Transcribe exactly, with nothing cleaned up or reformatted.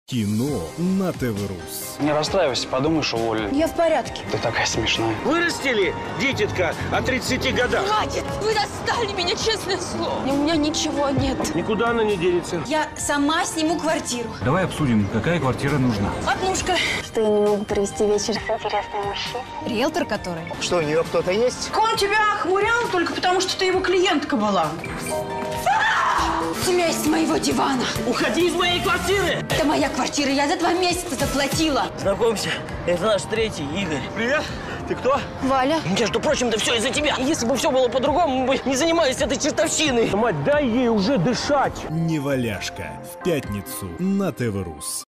Кино на ТВ-Рус. Не расстраивайся, подумаешь, уволили. Я в порядке. Ты такая смешная. Вырастили, дитятка, о тридцати годах. Хватит! Вы достали меня, честное слово. У меня ничего нет. Никуда она не денется. Я сама сниму квартиру. Давай обсудим, какая квартира нужна. Однушка. Что я не могу провести вечер с интересным мужчиной. Риэлтор который? Что, у нее кто-то есть? Он тебя охмурял только потому, что ты его клиентка была. Смесь с моего дивана. Уходи из моей квартиры! Это моя квартира, я за два месяца заплатила. Знакомься, это наш третий, Игорь. Привет, ты кто? Валя. Между прочим, да все из-за тебя. Если бы все было по-другому, мы бы не занимались этой чертовщиной. Мать, дай ей уже дышать. Неваляшка. В пятницу на ТВ-Рус.